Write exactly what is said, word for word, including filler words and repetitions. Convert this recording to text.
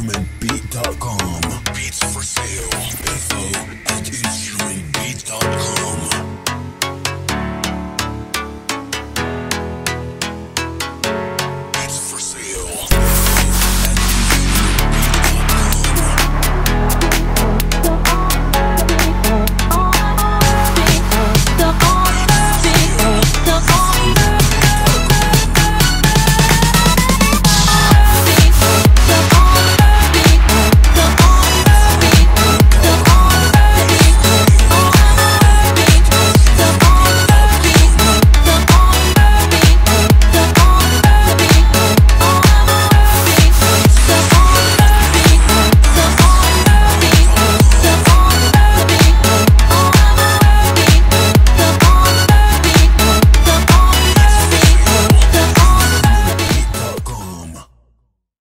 instrument beat dot com. Beats for sale. Info at instrument beat dot com.